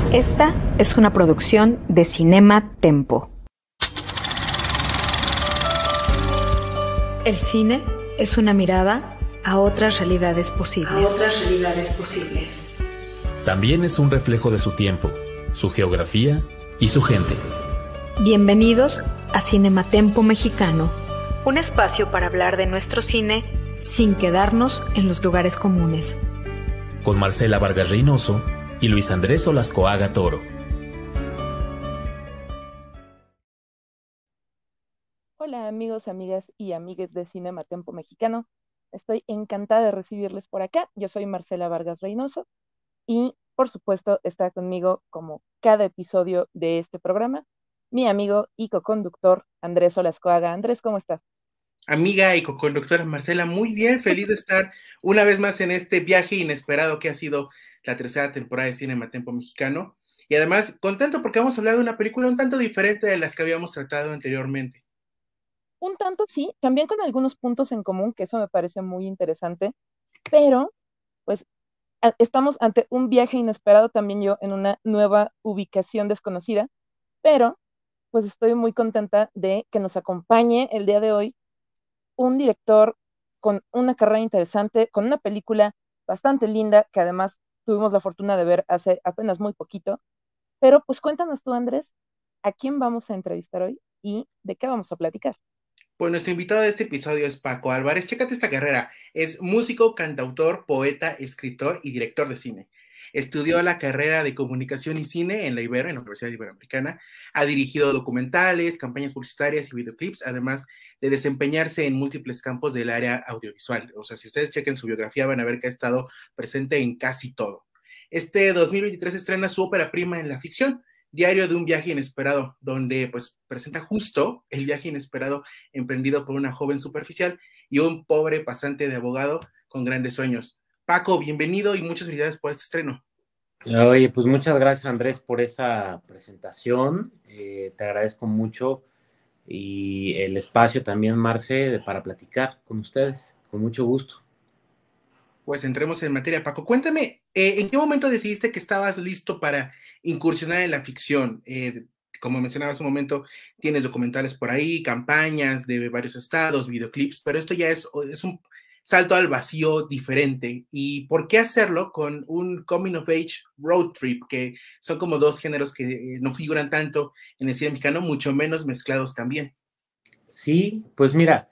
Esta es una producción de Cinema Tempo. El cine es una mirada a otras realidades posibles. También es un reflejo de su tiempo, su geografía y su gente. Bienvenidos a Cinema Tempo Mexicano, un espacio para hablar de nuestro cine sin quedarnos en los lugares comunes. Con Marcela Vargas Reynoso y Luis Andrés Olascoaga Toro. Hola amigos, amigas y amigues de Cinema Tempo Mexicano. Estoy encantada de recibirles por acá. Yo soy Marcela Vargas Reynoso y por supuesto está conmigo como cada episodio de este programa mi amigo y coconductor Andrés Olascoaga. Andrés, ¿cómo estás? Amiga y coconductora Marcela, muy bien, feliz de estar una vez más en este viaje inesperado que ha sido la tercera temporada de Cinema Tempo Mexicano. Y además, contento porque vamos a hablar de una película un tanto diferente de las que habíamos tratado anteriormente. Un tanto sí, también con algunos puntos en común, que eso me parece muy interesante, pero pues estamos ante un viaje inesperado también yo en una nueva ubicación desconocida, pero pues estoy muy contenta de que nos acompañe el día de hoy un director con una carrera interesante, con una película bastante linda que además tuvimos la fortuna de ver hace apenas muy poquito. Pero pues cuéntanos tú, Andrés, ¿a quién vamos a entrevistar hoy y de qué vamos a platicar? Pues nuestro invitado de este episodio es Paco Álvarez. Chécate esta carrera. Es músico, cantautor, poeta, escritor y director de cine. Estudió la carrera de comunicación y cine en la Ibero, en la Universidad Iberoamericana. Ha dirigido documentales, campañas publicitarias y videoclips, además de desempeñarse en múltiples campos del área audiovisual. O sea, si ustedes chequen su biografía van a ver que ha estado presente en casi todo. Este 2023 estrena su ópera prima en la ficción, Diario de un viaje inesperado, donde pues presenta justo el viaje inesperado emprendido por una joven superficial y un pobre pasante de abogado con grandes sueños. Paco, bienvenido y muchas felicidades por este estreno. Oye, pues muchas gracias, Andrés, por esa presentación. Te agradezco mucho y el espacio también, Marce, para platicar con ustedes, con mucho gusto. Pues entremos en materia. Paco, cuéntame, ¿en qué momento decidiste que estabas listo para incursionar en la ficción? Como mencionaba hace un momento, tienes documentales por ahí, campañas de varios estados, videoclips, pero esto ya es un salto al vacío diferente. ¿Y por qué hacerlo con un coming of age road trip, que son como dos géneros que no figuran tanto en el cine mexicano, mucho menos mezclados también? Sí, pues mira,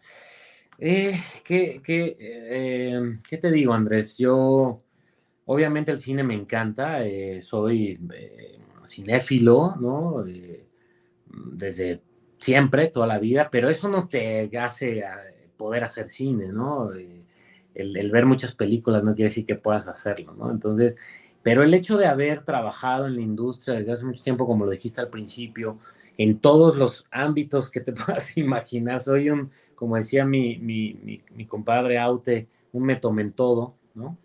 ¿qué te digo, Andrés? Yo, obviamente el cine me encanta, soy cinéfilo, ¿no? Desde siempre, toda la vida, pero eso no te hace poder hacer cine, ¿no? El ver muchas películas no quiere decir que puedas hacerlo, ¿no? Entonces, pero el hecho de haber trabajado en la industria desde hace mucho tiempo, como lo dijiste al principio, en todos los ámbitos que te puedas imaginar, soy como decía mi compadre Aute, un me tomen todo, ¿no?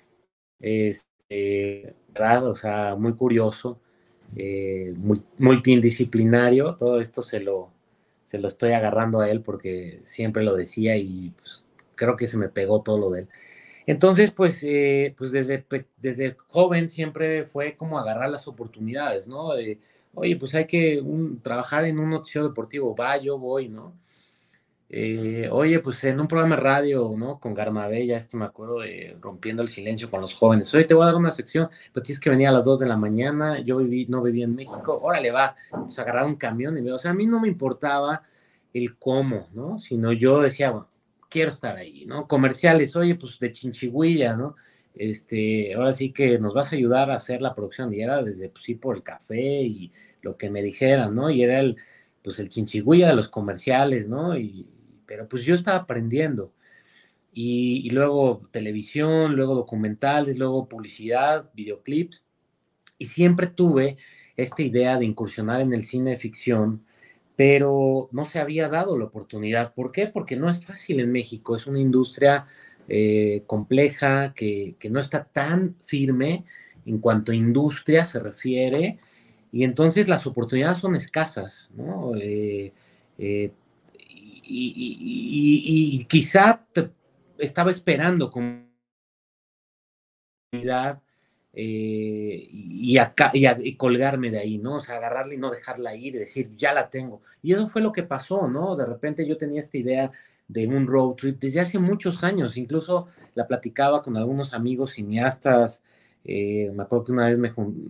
¿Verdad? O sea, muy curioso, multidisciplinario, todo esto se lo estoy agarrando a él porque siempre lo decía y pues, creo que se me pegó todo lo de él. Entonces, pues desde joven siempre fue como agarrar las oportunidades, ¿no? Oye, pues hay que trabajar en un noticiero deportivo, va, yo voy, ¿no? Oye, pues en un programa de radio, ¿no? Con Garmabella, me acuerdo de Rompiendo el Silencio con los jóvenes. Oye, te voy a dar una sección, pero tienes que venir a las 2 de la mañana. Yo no vivía en México. Órale, va. Entonces agarrar un camión o sea, a mí no me importaba el cómo, ¿no? Sino yo decía, bueno, quiero estar ahí, ¿no? Comerciales, oye, pues de Chinchigüilla, ¿no? Ahora sí que nos vas a ayudar a hacer la producción. Y era desde, pues sí, por el café y lo que me dijeran, ¿no? Y era pues el Chinchigüilla de los comerciales, ¿no? Pero pues yo estaba aprendiendo. Y luego televisión, luego documentales, luego publicidad, videoclips. Y siempre tuve esta idea de incursionar en el cine de ficción, pero no se había dado la oportunidad. ¿Por qué? Porque no es fácil en México. Es una industria compleja que no está tan firme en cuanto a industria se refiere. Y entonces las oportunidades son escasas, ¿no? Y quizá estaba esperando comunidad y colgarme de ahí, ¿no? O sea, agarrarla y no dejarla ir y decir, ya la tengo. Y eso fue lo que pasó, ¿no? De repente yo tenía esta idea de un road trip desde hace muchos años, incluso la platicaba con algunos amigos cineastas, me acuerdo que una vez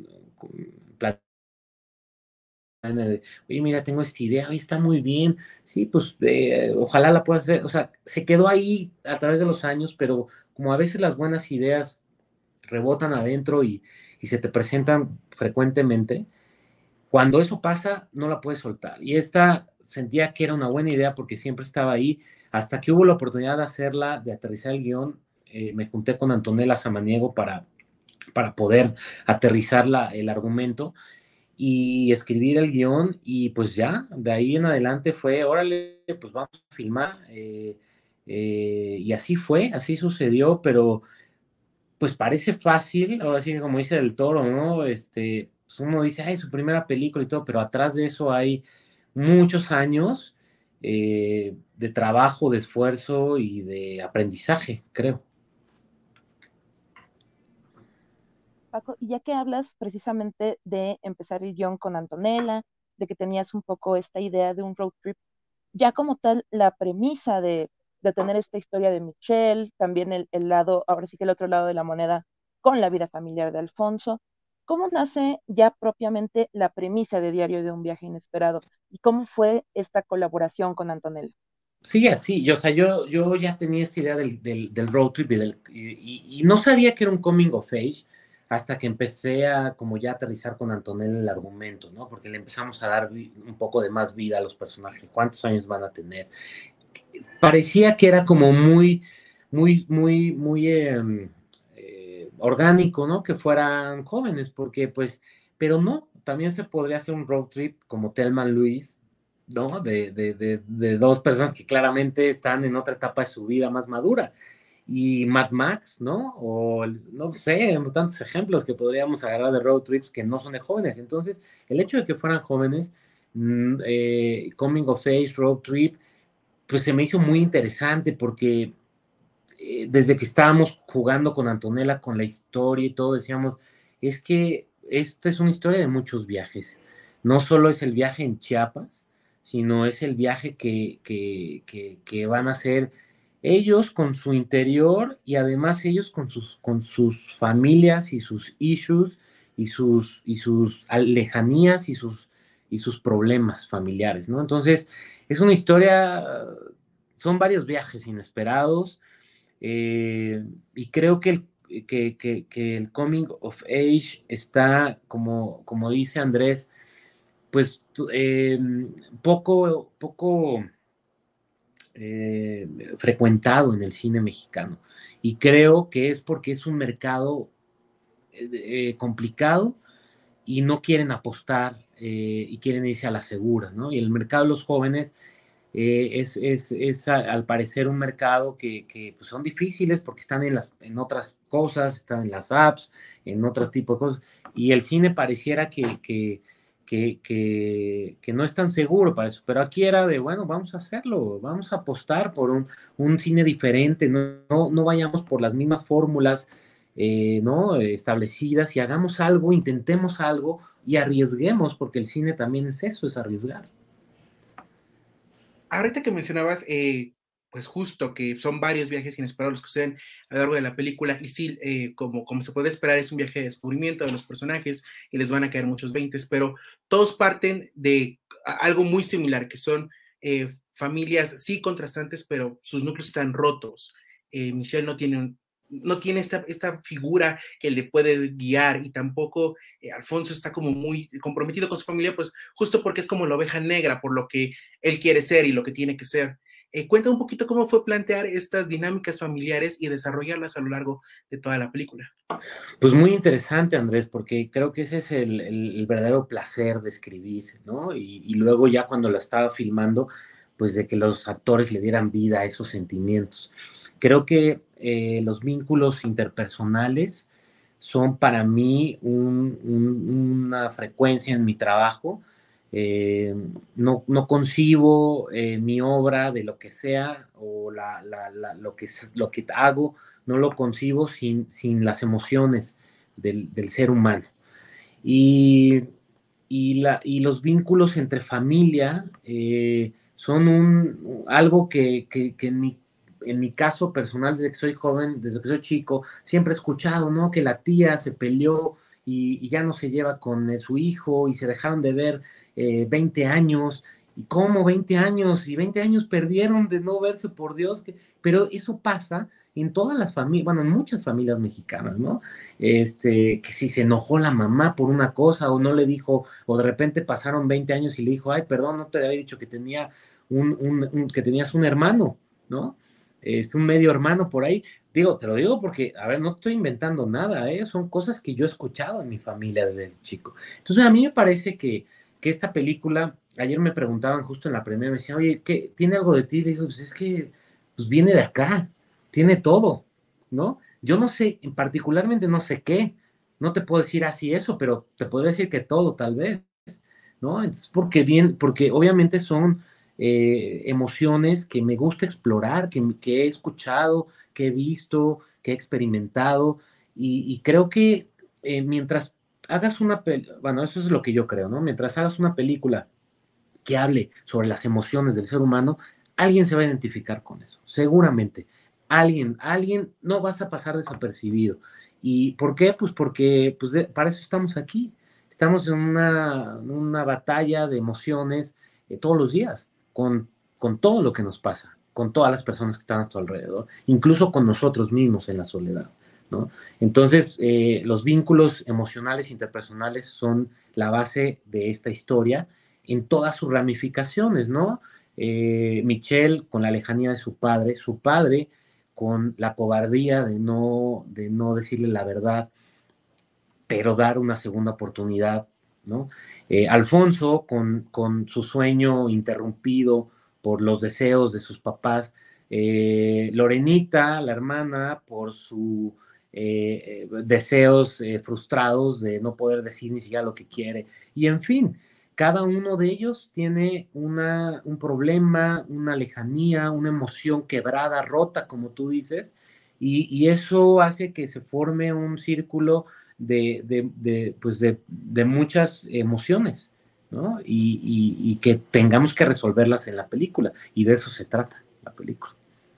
oye, mira, tengo esta idea, oye, está muy bien, sí, pues ojalá la puedas hacer, o sea, se quedó ahí a través de los años, pero como a veces las buenas ideas rebotan adentro y se te presentan frecuentemente, cuando eso pasa, no la puedes soltar. Y esta sentía que era una buena idea porque siempre estaba ahí, hasta que hubo la oportunidad de hacerla, de aterrizar el guión, me junté con Antonella Samaniego para poder aterrizar el argumento y escribir el guión, y pues ya, de ahí en adelante fue, órale, pues vamos a filmar, y así fue, así sucedió, pero pues parece fácil, ahora sí que como dice el Toro, ¿no? Pues uno dice, ay, su primera película y todo, pero atrás de eso hay muchos años de trabajo, de esfuerzo y de aprendizaje, creo. Paco, y ya que hablas precisamente de empezar el guión con Antonella, de que tenías un poco esta idea de un road trip, ya como tal, la premisa de tener esta historia de Michelle, también el lado, ahora sí que el otro lado de la moneda con la vida familiar de Alfonso, ¿cómo nace ya propiamente la premisa de Diario de un viaje inesperado? ¿Y cómo fue esta colaboración con Antonella? Sí, así, o sea, yo ya tenía esta idea del road trip y no sabía que era un coming of age hasta que empecé a como ya aterrizar con Antonella el argumento, ¿no? Porque le empezamos a dar un poco de más vida a los personajes, cuántos años van a tener. Parecía que era como muy orgánico, ¿no? Que fueran jóvenes, porque pues, pero no, también se podría hacer un road trip como Thelma y Luis, ¿no? De dos personas que claramente están en otra etapa de su vida más madura. Y Mad Max, ¿no? O no sé, tantos ejemplos que podríamos agarrar de road trips que no son de jóvenes. Entonces, el hecho de que fueran jóvenes, coming of age, road trip, pues se me hizo muy interesante porque desde que estábamos jugando con Antonella, con la historia y todo, decíamos, es que esta es una historia de muchos viajes. No solo es el viaje en Chiapas, sino es el viaje que van a hacer ellos con su interior y además ellos con sus familias y sus issues y sus lejanías y sus problemas familiares, ¿no? Entonces, es una historia, son varios viajes inesperados, y creo que el coming of age está, como dice Andrés, pues poco frecuentado en el cine mexicano. Y creo que es porque es un mercado complicado y no quieren apostar y quieren irse a la segura, ¿no? Y el mercado de los jóvenes es al parecer un mercado que pues son difíciles porque están en otras cosas, están en las apps, en otros tipos de cosas, y el cine pareciera que no es tan seguro para eso, pero aquí era de, bueno, vamos a hacerlo, vamos a apostar por un cine diferente, no vayamos por las mismas fórmulas, ¿no? Establecidas, y hagamos algo, intentemos algo y arriesguemos, porque el cine también es eso, es arriesgar. Ahorita que mencionabas, pues justo que son varios viajes inesperados los que suceden a lo largo de la película, y sí, como se puede esperar, es un viaje de descubrimiento de los personajes y les van a caer muchos veintes, pero todos parten de algo muy similar, que son familias sí contrastantes, pero sus núcleos están rotos. Michelle no tiene esta figura que le puede guiar, y tampoco Alfonso está como muy comprometido con su familia, pues justo porque es como la oveja negra por lo que él quiere ser y lo que tiene que ser. Cuenta un poquito cómo fue plantear estas dinámicas familiares y desarrollarlas a lo largo de toda la película. Pues muy interesante, Andrés, porque creo que ese es el verdadero placer de escribir, ¿no? Y luego ya cuando la estaba filmando, pues de que los actores le dieran vida a esos sentimientos. Creo que los vínculos interpersonales son para mí una frecuencia en mi trabajo. No concibo mi obra de lo que sea o lo que hago, no lo concibo sin las emociones, del ser humano. Y, y los vínculos entre familia son algo que en mi caso personal, desde que soy joven, desde que soy chico, siempre he escuchado, ¿no? Que la tía se peleó y ya no se lleva con su hijo y se dejaron de ver 20 años. ¿Y cómo 20 años? Y 20 años perdieron de no verse, por Dios. Pero eso pasa en todas las familias, bueno, en muchas familias mexicanas, ¿no? Que si se enojó la mamá por una cosa o no le dijo, o de repente pasaron 20 años y le dijo, ay, perdón, no te había dicho que tenía que tenías un hermano, ¿no? Un medio hermano por ahí. Digo, te lo digo porque, a ver, no estoy inventando nada, ¿eh? Son cosas que yo he escuchado en mi familia desde chico. Entonces, a mí me parece que esta película, ayer me preguntaban justo en la primera, me decían, oye, ¿qué, ¿tiene algo de ti? Le digo, pues es que pues viene de acá, tiene todo, ¿no? Yo no sé, particularmente no sé qué, no te puedo decir así eso, pero te podría decir que todo, tal vez, ¿no? Entonces, porque obviamente son emociones que me gusta explorar, que he escuchado, que he visto, que he experimentado, y creo que mientras hagas bueno, eso es lo que yo creo, ¿no? Mientras hagas una película que hable sobre las emociones del ser humano, alguien se va a identificar con eso, seguramente. Alguien no vas a pasar desapercibido. ¿Y por qué? Pues porque para eso estamos aquí. Estamos en una batalla de emociones todos los días, con todo lo que nos pasa, con todas las personas que están a tu alrededor, incluso con nosotros mismos en la soledad, ¿no? Entonces, los vínculos emocionales interpersonales son la base de esta historia en todas sus ramificaciones, ¿no? Michelle con la lejanía de su padre con la cobardía de no decirle la verdad, pero dar una segunda oportunidad, ¿no? Alfonso con su sueño interrumpido por los deseos de sus papás, Lorenita, la hermana, por sus deseos frustrados de no poder decir ni siquiera lo que quiere, y en fin, cada uno de ellos tiene un problema, una lejanía, una emoción quebrada, rota, como tú dices, y eso hace que se forme un círculo de muchas emociones, ¿no? Y que tengamos que resolverlas en la película, y de eso se trata la película.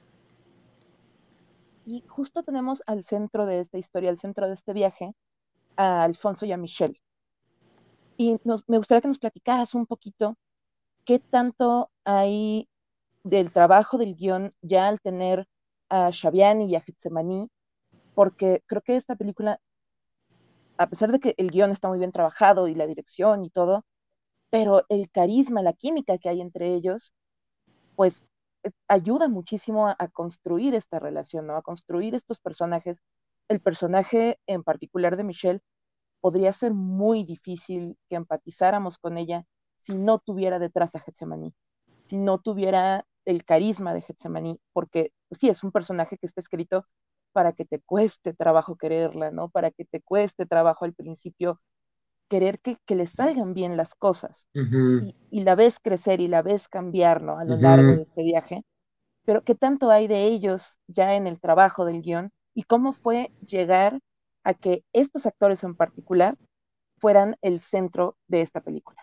Y justo tenemos al centro de esta historia, al centro de este viaje, a Alfonso y a Michelle. Y me gustaría que nos platicaras un poquito qué tanto hay del trabajo del guión ya al tener a Shabiani y a Getsemaní, porque creo que esta película, a pesar de que el guión está muy bien trabajado y la dirección y todo, pero el carisma, la química que hay entre ellos, pues ayuda muchísimo a construir esta relación, ¿no? A construir estos personajes. El personaje en particular de Michelle podría ser muy difícil que empatizáramos con ella si no tuviera detrás a Getsemaní, si no tuviera el carisma de Getsemaní, porque pues, sí, es un personaje que está escrito para que te cueste trabajo quererla, ¿no? Para que te cueste trabajo al principio querer que le salgan bien las cosas. Uh-huh. Y la ves crecer y la ves cambiar, ¿no? A lo largo de este viaje. Pero ¿qué tanto hay de ellos ya en el trabajo del guión? ¿Y cómo fue llegar a que estos actores en particular fueran el centro de esta película?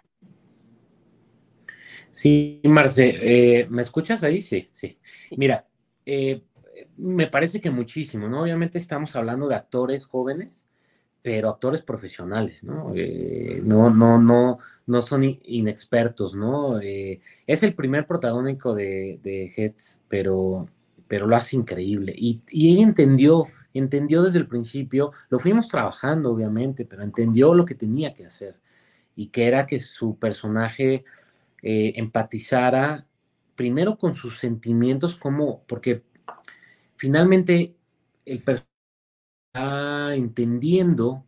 Sí, Marce, ¿me escuchas ahí? Sí, sí. Sí. Mira, me parece que muchísimo, ¿no? Obviamente estamos hablando de actores jóvenes, pero actores profesionales, ¿no? No son inexpertos, ¿no? Es el primer protagónico de Heads, pero lo hace increíble. Y ella entendió desde el principio, lo fuimos trabajando, obviamente, pero entendió lo que tenía que hacer, y que era que su personaje empatizara primero con sus sentimientos, porque finalmente el personaje está entendiendo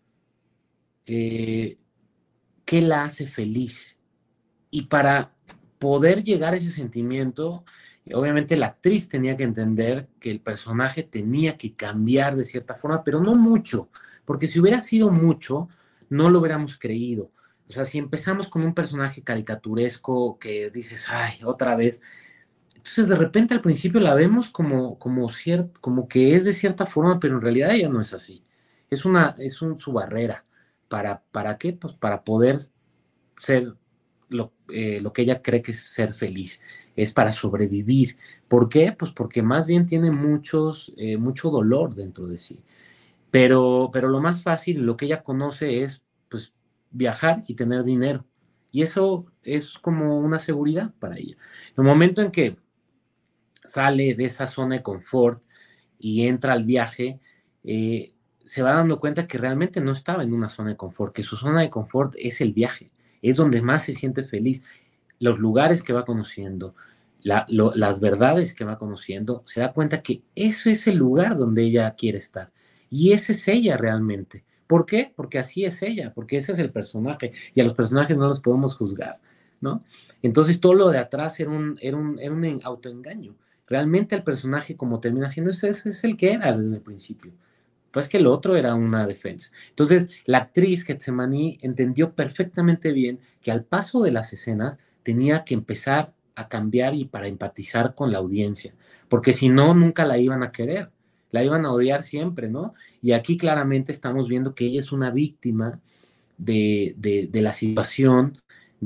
qué la hace feliz. Y para poder llegar a ese sentimiento, obviamente la actriz tenía que entender que el personaje tenía que cambiar de cierta forma, pero no mucho, porque si hubiera sido mucho, no lo hubiéramos creído. O sea, si empezamos con un personaje caricaturesco que dices, ay, otra vez, entonces de repente al principio la vemos como que es de cierta forma, pero en realidad ella no es así. Su barrera. ¿Para qué? Pues para poder ser lo que ella cree que es ser feliz, es para sobrevivir. ¿Por qué? Pues porque más bien tiene mucho dolor dentro de sí. Pero lo más fácil, lo que ella conoce es pues viajar y tener dinero. Y eso es como una seguridad para ella. El momento en que sale de esa zona de confort y entra al viaje, se va dando cuenta que realmente no estaba en una zona de confort, que su zona de confort es el viaje, es donde más se siente feliz. Los lugares que va conociendo, las verdades que va conociendo, se da cuenta que eso es el lugar donde ella quiere estar. Y esa es ella realmente. ¿Por qué? Porque así es ella, porque ese es el personaje, y a los personajes no los podemos juzgar, ¿no? Entonces todo lo de atrás era un autoengaño. Realmente el personaje, como termina siendo, ese es el que era desde el principio. Pues que el otro era una defensa. Entonces, la actriz Getsemaní entendió perfectamente bien que al paso de las escenas tenía que empezar a cambiar y para empatizar con la audiencia, porque si no, nunca la iban a querer, la iban a odiar siempre, ¿no? Y aquí claramente estamos viendo que ella es una víctima de la situación,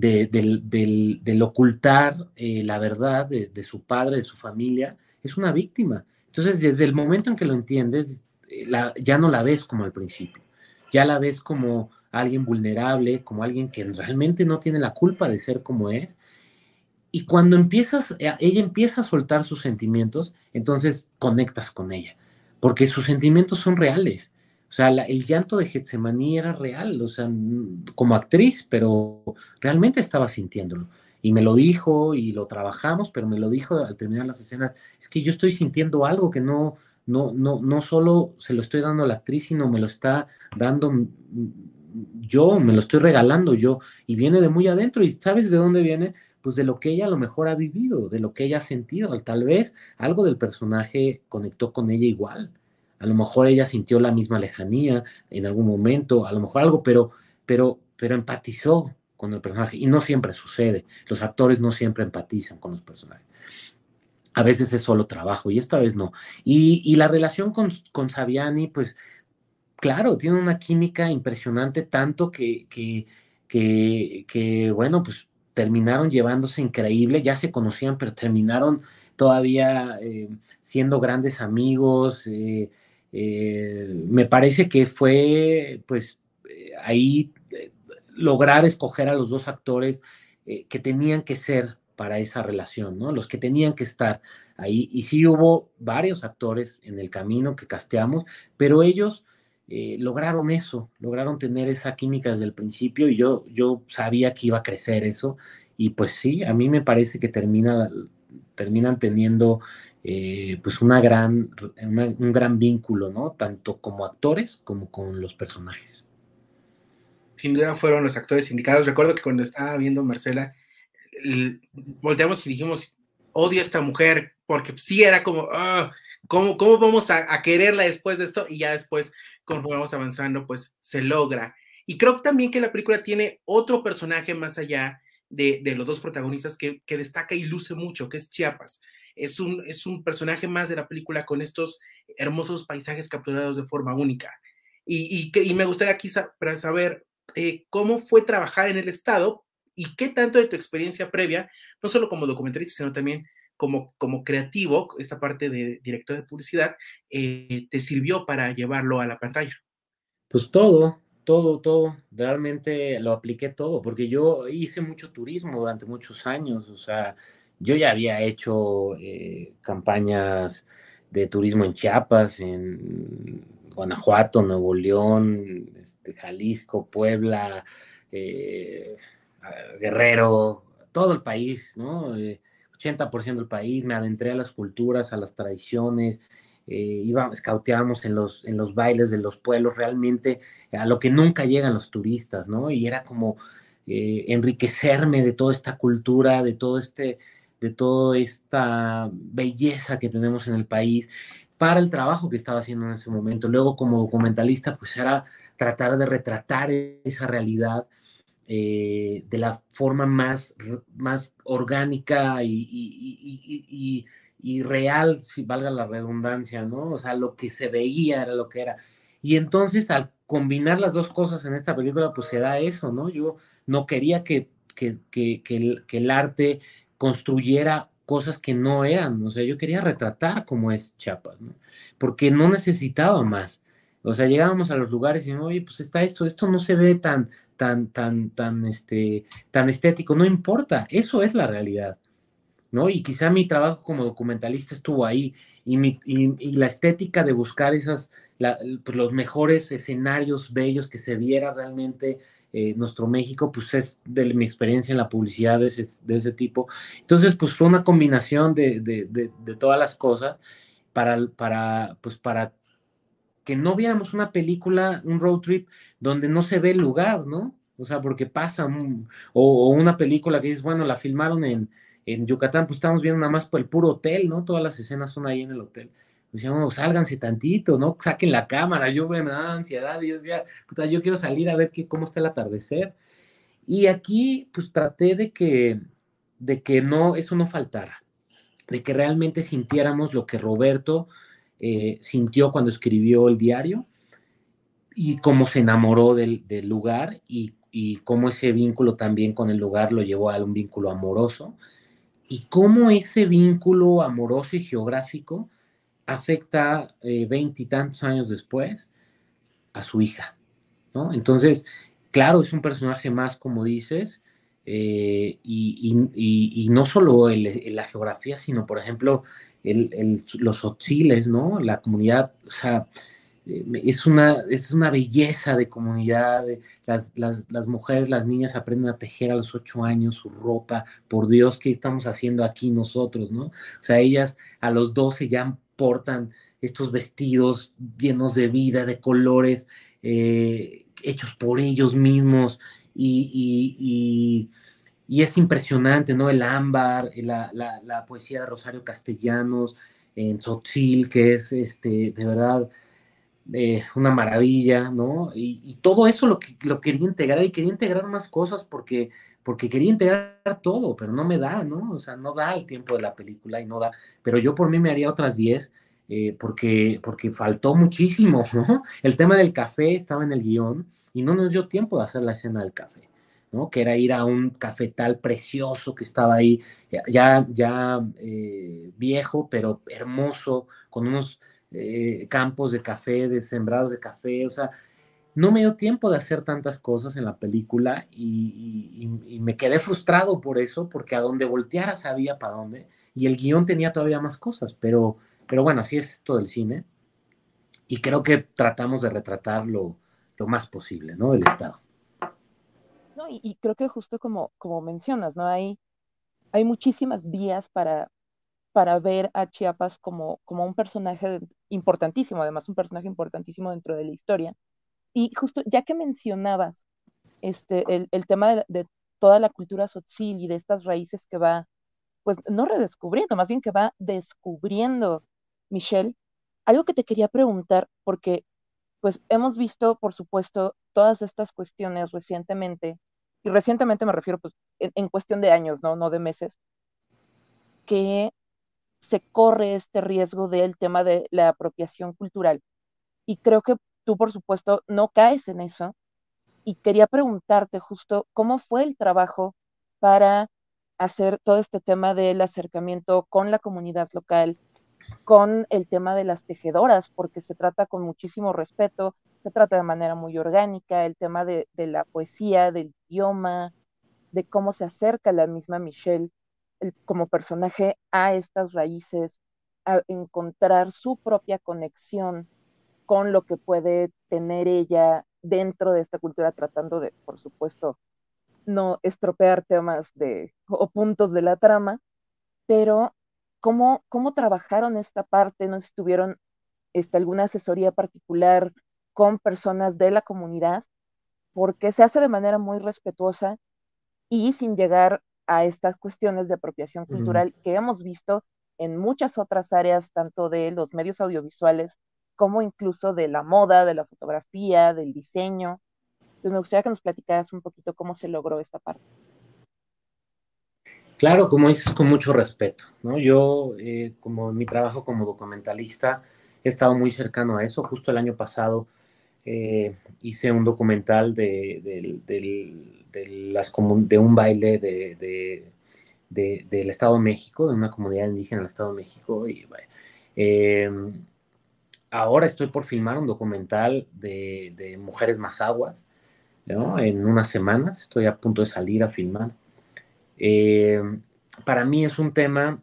del ocultar la verdad de su padre, de su familia, es una víctima. Entonces, desde el momento en que lo entiendes, ya no la ves como al principio, ya la ves como alguien vulnerable, como alguien que realmente no tiene la culpa de ser como es. Y cuando ella empieza a soltar sus sentimientos, entonces conectas con ella, porque sus sentimientos son reales. O sea, el llanto de Getsemaní era real, o sea, como actriz, pero realmente estaba sintiéndolo. Y me lo dijo y lo trabajamos, pero me lo dijo al terminar las escenas, es que yo estoy sintiendo algo que no solo se lo estoy dando a la actriz, sino me lo está dando yo, me lo estoy regalando yo, y viene de muy adentro. ¿Y sabes de dónde viene? Pues de lo que ella a lo mejor ha vivido, de lo que ella ha sentido. Tal vez algo del personaje conectó con ella igual. A lo mejor ella sintió la misma lejanía en algún momento, a lo mejor algo, pero empatizó con el personaje. Y no siempre sucede. Los actores no siempre empatizan con los personajes. A veces es solo trabajo y esta vez no. Y la relación con Saviani, pues claro, tiene una química impresionante, tanto que, bueno, pues terminaron llevándose increíble, ya se conocían, pero terminaron todavía siendo grandes amigos. Me parece que fue, pues, ahí lograr escoger a los dos actores que tenían que ser para esa relación, ¿no? Los que tenían que estar ahí. Y sí hubo varios actores en el camino que casteamos, pero ellos lograron eso, lograron tener esa química desde el principio, y yo sabía que iba a crecer eso, y pues sí, a mí me parece que terminan teniendo pues un gran vínculo, ¿no? Tanto como actores como con los personajes. Sin duda fueron los actores indicados. Recuerdo que cuando estaba viendo Marcela, volteamos y dijimos, odio a esta mujer, porque sí era como, ¿cómo vamos a quererla después de esto? Y ya después, conforme vamos avanzando, pues se logra. Y creo también que la película tiene otro personaje más allá de los dos protagonistas que destaca y luce mucho, que es Chiapas. Es un personaje más de la película con estos hermosos paisajes capturados de forma única. Y me gustaría aquí saber cómo fue trabajar en el estado y qué tanto de tu experiencia previa, no solo como documentalista, sino también como creativo, esta parte de director de publicidad, te sirvió para llevarlo a la pantalla. Pues todo, realmente lo apliqué todo, porque yo hice mucho turismo durante muchos años. O sea, yo ya había hecho campañas de turismo en Chiapas, en Guanajuato, Nuevo León, Jalisco, Puebla, Guerrero, todo el país, ¿no? 80% del país. Me adentré a las culturas, a las tradiciones, escauteábamos en los bailes de los pueblos, realmente a lo que nunca llegan los turistas, ¿no? Y era como enriquecerme de toda esta cultura, de toda esta belleza que tenemos en el país, para el trabajo que estaba haciendo en ese momento. Luego, como documentalista, pues era tratar de retratar esa realidad de la forma más orgánica y real, si valga la redundancia, ¿no? O sea, lo que se veía era lo que era. Y entonces al combinar las dos cosas en esta película, pues se da eso, ¿no? Yo no quería que el arte construyera cosas que no eran, o sea, yo quería retratar cómo es Chiapas, ¿no? Porque no necesitaba más. O sea, llegábamos a los lugares y, oye, pues está esto no se ve tan estético, no importa, eso es la realidad, ¿no? Y quizá mi trabajo como documentalista estuvo ahí, y la estética de buscar pues los mejores escenarios bellos que se viera realmente nuestro México, pues es de mi experiencia en la publicidad de ese tipo. Entonces, pues fue una combinación de todas las cosas pues para que no viéramos una película, un road trip, donde no se ve el lugar, ¿no? O sea, porque pasa, o una película que dices, bueno, la filmaron en Yucatán, pues estamos viendo nada más por el puro hotel, ¿no? Todas las escenas son ahí en el hotel. Decíamos, bueno, sálganse tantito, ¿no? Saquen la cámara, yo me da ansiedad, y yo decía, puta, yo quiero salir a ver cómo está el atardecer. Y aquí, pues traté de que no, eso no faltara, de que realmente sintiéramos lo que Roberto sintió cuando escribió el diario, y cómo se enamoró del lugar, y cómo ese vínculo también con el lugar lo llevó a un vínculo amoroso, y cómo ese vínculo amoroso y geográfico afecta 20 y tantos años después a su hija, ¿no? Entonces, claro, es un personaje más, como dices, y no solo la geografía, sino, por ejemplo, los otziles, ¿no? La comunidad, o sea, es una belleza de comunidad. Las mujeres, las niñas aprenden a tejer a los 8 años su ropa. Por Dios, ¿qué estamos haciendo aquí nosotros, no? O sea, ellas a los 12 ya portan estos vestidos llenos de vida, de colores, hechos por ellos mismos, y es impresionante, ¿no? El ámbar, la poesía de Rosario Castellanos en Tzotzil, que es de verdad una maravilla, ¿no? Y todo eso lo quería integrar, y quería integrar más cosas porque quería integrar todo, pero no me da, ¿no? O sea, no da el tiempo de la película, y no da, pero yo por mí me haría otras 10, porque faltó muchísimo, ¿no? El tema del café estaba en el guión y no nos dio tiempo de hacer la escena del café, ¿no? Que era ir a un cafetal precioso que estaba ahí, ya viejo, pero hermoso, con unos campos de café, de sembrados de café. O sea, no me dio tiempo de hacer tantas cosas en la película, y me quedé frustrado por eso, porque a donde volteara sabía para dónde, y el guión tenía todavía más cosas, pero bueno, así es esto del cine, y creo que tratamos de retratar lo más posible, ¿no? Del Estado. No, y creo que justo como mencionas, ¿no? Hay muchísimas vías para ver a Chiapas como un personaje importantísimo, además un personaje importantísimo dentro de la historia. Y justo ya que mencionabas el tema de toda la cultura tzotzil y de estas raíces que va, pues no redescubriendo, más bien que va descubriendo Michelle, algo que te quería preguntar, porque pues hemos visto, por supuesto, todas estas cuestiones recientemente, y recientemente me refiero pues en cuestión de años, ¿no? No de meses, que se corre este riesgo del tema de la apropiación cultural. Y creo que tú, por supuesto, no caes en eso. Y quería preguntarte justo cómo fue el trabajo para hacer todo este tema del acercamiento con la comunidad local, con el tema de las tejedoras, porque se trata con muchísimo respeto, se trata de manera muy orgánica, el tema de la poesía, del idioma, de cómo se acerca la misma Michelle como personaje a estas raíces, a encontrar su propia conexión con lo que puede tener ella dentro de esta cultura, tratando de, por supuesto, no estropear temas o puntos de la trama, pero ¿cómo trabajaron esta parte? ¿No sé si tuvieron alguna asesoría particular con personas de la comunidad? Porque se hace de manera muy respetuosa y sin llegar a estas cuestiones de apropiación cultural que hemos visto en muchas otras áreas, tanto de los medios audiovisuales como incluso de la moda, de la fotografía, del diseño. Entonces me gustaría que nos platicaras un poquito cómo se logró esta parte. Claro, como dices, con mucho respeto, ¿no? Yo, como mi trabajo como documentalista, he estado muy cercano a eso. Justo el año pasado hice un documental de un baile del Estado de México, de una comunidad indígena del Estado de México. Y, ahora estoy por filmar un documental de mujeres mazahuas, ¿no? En unas semanas estoy a punto de salir a filmar. Para mí es un tema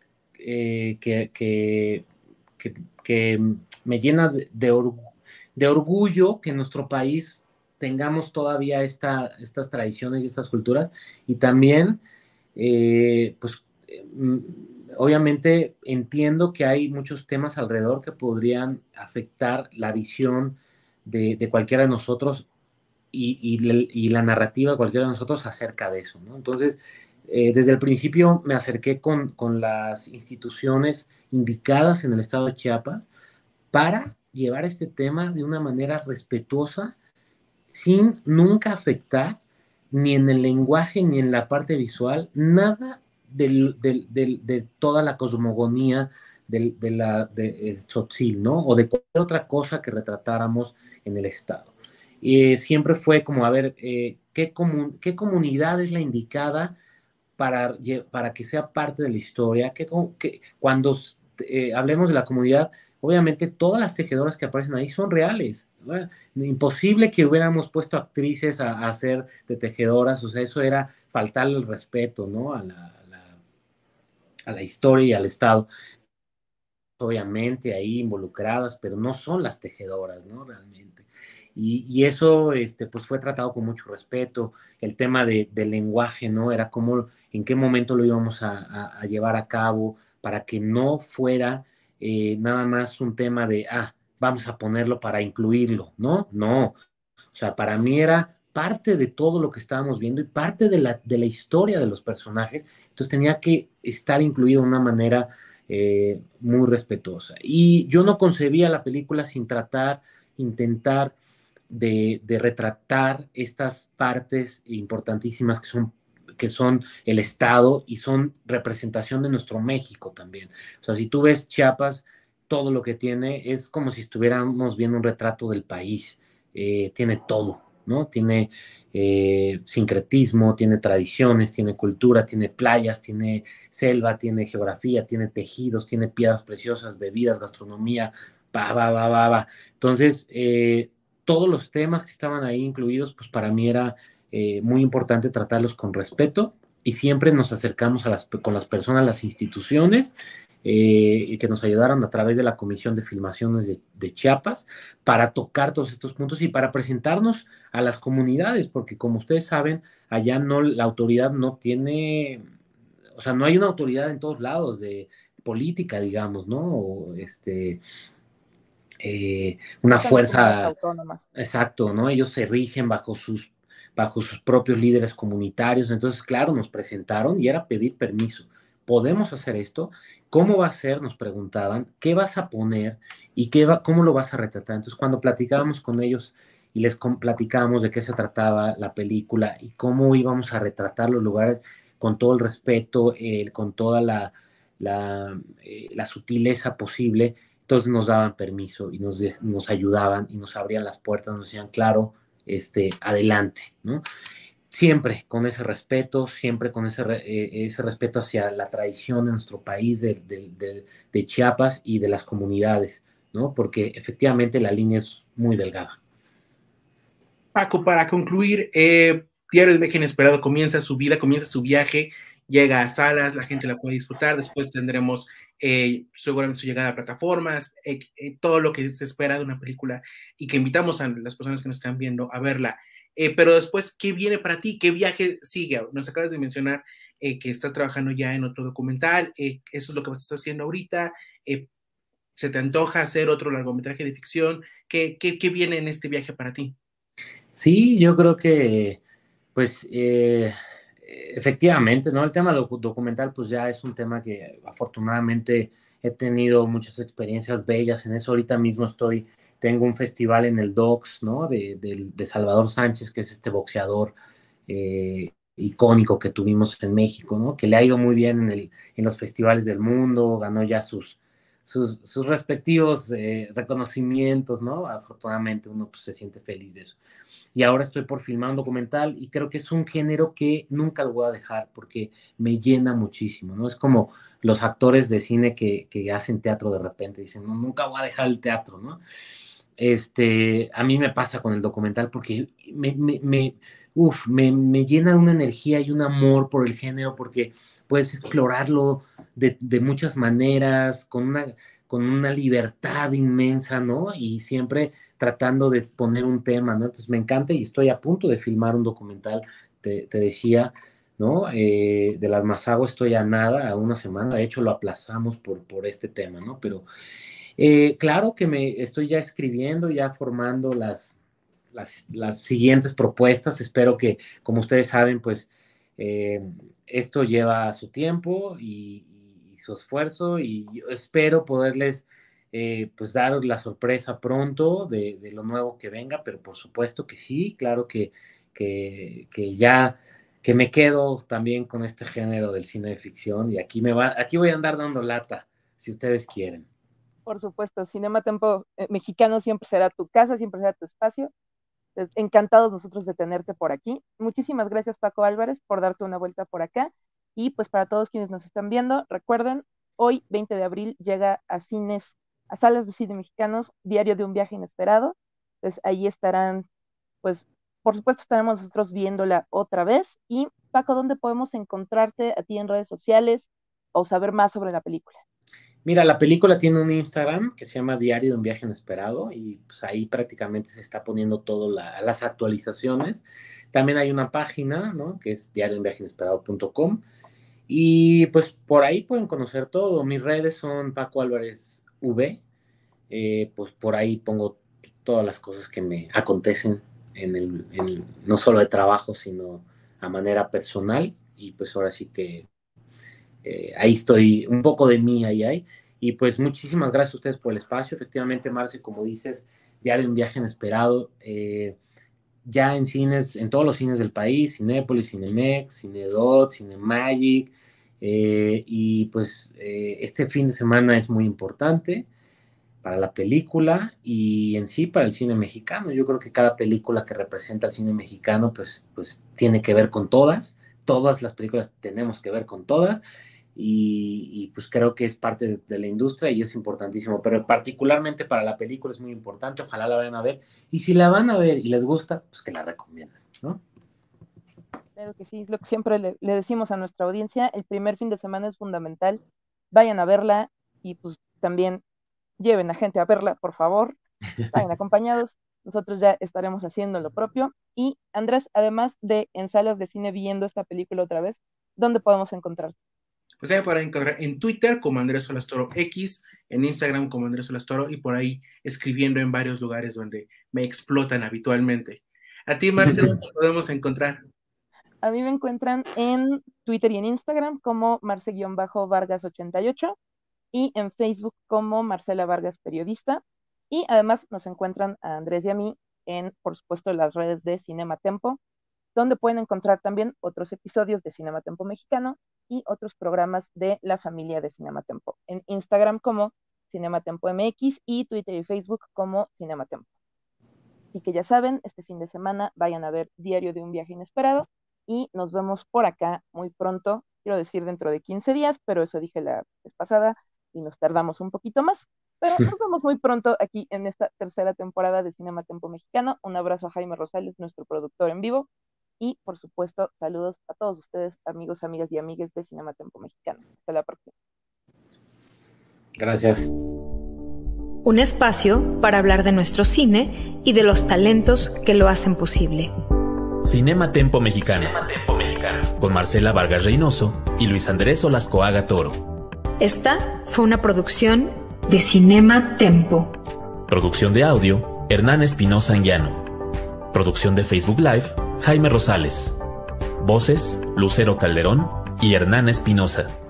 que me llena de orgullo que en nuestro país tengamos todavía estas tradiciones y estas culturas, y también, pues, obviamente entiendo que hay muchos temas alrededor que podrían afectar la visión de cualquiera de nosotros y la narrativa de cualquiera de nosotros acerca de eso, ¿no? Entonces, desde el principio me acerqué con las instituciones indicadas en el estado de Chiapas para llevar este tema de una manera respetuosa, sin nunca afectar ni en el lenguaje ni en la parte visual, nada de toda la cosmogonía de Tzotzil, ¿no? O de cualquier otra cosa que retratáramos en el estado. Siempre fue como, a ver, ¿qué comunidad es la indicada para que sea parte de la historia? Cuando hablemos de la comunidad, obviamente todas las tejedoras que aparecen ahí son reales, ¿no? Imposible que hubiéramos puesto actrices a hacer de tejedoras, o sea, eso era faltarle el respeto, ¿no? A la historia y al Estado. Obviamente ahí involucradas, pero no son las tejedoras, ¿no? Realmente. Y eso, pues fue tratado con mucho respeto. El tema del lenguaje, ¿no? Era como, en qué momento lo íbamos a llevar a cabo para que no fuera nada más un tema de, vamos a ponerlo para incluirlo, ¿no? No. O sea, para mí era parte de todo lo que estábamos viendo y parte de la historia de los personajes. Entonces tenía que estar incluido de una manera muy respetuosa. Y yo no concebía la película sin intentar de retratar estas partes importantísimas que son el Estado y son representación de nuestro México también. O sea, si tú ves Chiapas, todo lo que tiene es como si estuviéramos viendo un retrato del país. Tiene todo, ¿no? Tiene sincretismo, tiene tradiciones, tiene cultura, tiene playas, tiene selva, tiene geografía, tiene tejidos, tiene piedras preciosas, bebidas, gastronomía, va. Entonces, todos los temas que estaban ahí incluidos, pues para mí era muy importante tratarlos con respeto, y siempre nos acercamos con las personas, las instituciones, que nos ayudaron a través de la Comisión de Filmaciones de Chiapas para tocar todos estos puntos y para presentarnos a las comunidades, porque como ustedes saben, allá la autoridad no tiene, o sea, no hay una autoridad en todos lados de política, digamos, ¿no? O una Son comunidades fuerza, autónomas. exacto, ¿no? Ellos se rigen bajo sus propios líderes comunitarios. Entonces, claro, nos presentaron y era pedir permiso. ¿Podemos hacer esto? ¿Cómo va a ser? Nos preguntaban. ¿Qué vas a poner? ¿Y cómo lo vas a retratar? Entonces, cuando platicábamos con ellos y les platicábamos de qué se trataba la película y cómo íbamos a retratar los lugares con todo el respeto, con toda la sutileza posible, entonces nos daban permiso y nos ayudaban y nos abrían las puertas, nos decían, claro, adelante, ¿no? Siempre con ese respeto, siempre con ese respeto hacia la tradición de nuestro país, de Chiapas y de las comunidades, ¿no? Porque efectivamente la línea es muy delgada. Paco, para concluir, Diario del Viaje Inesperado comienza su vida, comienza su viaje, llega a salas, la gente la puede disfrutar, después tendremos seguramente su llegada a plataformas, todo lo que se espera de una película y que invitamos a las personas que nos están viendo a verla. Pero después, ¿qué viene para ti? ¿Qué viaje sigue? Nos acabas de mencionar que estás trabajando ya en otro documental, eso es lo que estás haciendo ahorita, ¿se te antoja hacer otro largometraje de ficción? ¿Qué viene en este viaje para ti? Sí, yo creo que, pues, efectivamente, ¿no? El tema documental, pues ya es un tema que afortunadamente he tenido muchas experiencias bellas en eso. Ahorita mismo tengo un festival en el DOCS, ¿no? De Salvador Sánchez, que es este boxeador icónico que tuvimos en México, ¿no? Que le ha ido muy bien en los festivales del mundo, ganó ya sus sus respectivos reconocimientos, ¿no? Afortunadamente uno pues, se siente feliz de eso. Y ahora estoy por filmar un documental y creo que es un género que nunca lo voy a dejar porque me llena muchísimo, ¿no? Es como los actores de cine que hacen teatro de repente, dicen, no, nunca voy a dejar el teatro, ¿no? A mí me pasa con el documental porque me llena de una energía y un amor por el género porque puedes explorarlo de muchas maneras, con una libertad inmensa, ¿no? Y siempre tratando de exponer un tema, ¿no? Entonces me encanta y estoy a punto de filmar un documental, te decía, ¿no? De las Mazago estoy a nada, a una semana, de hecho lo aplazamos por este tema, ¿no? Pero claro que me estoy ya escribiendo, ya formando las siguientes propuestas, espero que, como ustedes saben, pues esto lleva su tiempo y su esfuerzo y yo espero poderles pues dar la sorpresa pronto de lo nuevo que venga, pero por supuesto que sí, claro que ya que me quedo también con este género del cine de ficción y aquí voy a andar dando lata, si ustedes quieren. Por supuesto, Cinema Tempo Mexicano siempre será tu casa, siempre será tu espacio. Encantados nosotros de tenerte por aquí. Muchísimas gracias, Paco Álvarez, por darte una vuelta por acá. Y pues para todos quienes nos están viendo, recuerden, hoy 20 de abril llega a salas de cine mexicanos, Diario de un viaje inesperado. Entonces ahí estarán, pues por supuesto estaremos nosotros viéndola otra vez. Y Paco, ¿dónde podemos encontrarte a ti en redes sociales o saber más sobre la película? Mira, la película tiene un Instagram que se llama Diario de un viaje inesperado y pues ahí prácticamente se está poniendo todas las actualizaciones. También hay una página, ¿no? Que es diariodeunviajeinesperado.com y pues por ahí pueden conocer todo. Mis redes son Paco Álvarez V, pues por ahí pongo todas las cosas que me acontecen no solo de trabajo, sino a manera personal y pues ahora sí que ahí estoy, un poco de mí ahí hay, y pues muchísimas gracias a ustedes por el espacio. Efectivamente, Marce, como dices, Diario de un viaje inesperado, ya en cines, en todos los cines del país, Cinépolis, Cinemex, Cinedot, Cinemagic, y pues este fin de semana es muy importante para la película y en sí para el cine mexicano. Yo creo que cada película que representa el cine mexicano pues tiene que ver con todas las películas tenemos que ver con todas, y pues creo que es parte de la industria y es importantísimo, pero particularmente para la película es muy importante, ojalá la vayan a ver, y si la van a ver y les gusta, pues que la recomiendan, ¿no? Claro que sí, es lo que siempre le decimos a nuestra audiencia, el primer fin de semana es fundamental, vayan a verla y pues también lleven a gente a verla, por favor, vayan acompañados, nosotros ya estaremos haciendo lo propio. Y Andrés, además de en salas de cine viendo esta película otra vez, ¿dónde podemos encontrarte? Pues ahí podrán encontrar en Twitter como Andrés Solastoro X, en Instagram como Andrés Solastoro y por ahí escribiendo en varios lugares donde me explotan habitualmente. A ti, Marce, ¿dónde podemos encontrar? A mí me encuentran en Twitter y en Instagram como Marce-Vargas88 y en Facebook como Marcela Vargas Periodista. Y además nos encuentran a Andrés y a mí en, por supuesto, las redes de Cinema Tempo, donde pueden encontrar también otros episodios de Cinema Tempo Mexicano y otros programas de la familia de Cinema Tempo. En Instagram como Cinema Tempo MX y Twitter y Facebook como Cinema Tempo. Así que ya saben, este fin de semana vayan a ver Diario de un viaje inesperado y nos vemos por acá muy pronto. Quiero decir dentro de 15 días, pero eso dije la vez pasada y nos tardamos un poquito más. Pero nos vemos muy pronto aquí en esta tercera temporada de Cinema Tempo Mexicano. Un abrazo a Jaime Rosales, nuestro productor en vivo. Y, por supuesto, saludos a todos ustedes, amigos, amigas y amigues de Cinema Tempo Mexicano. Hasta la próxima. Gracias. Un espacio para hablar de nuestro cine y de los talentos que lo hacen posible. Cinema Tempo Mexicano. Con Marcela Vargas Reynoso y Luis Andrés Olascoaga Toro. Esta fue una producción de Cinema Tempo. Producción de audio, Hernán Espinosa Anguiano. Producción de Facebook Live, Jaime Rosales. Voces, Lucero Calderón y Hernán Espinosa.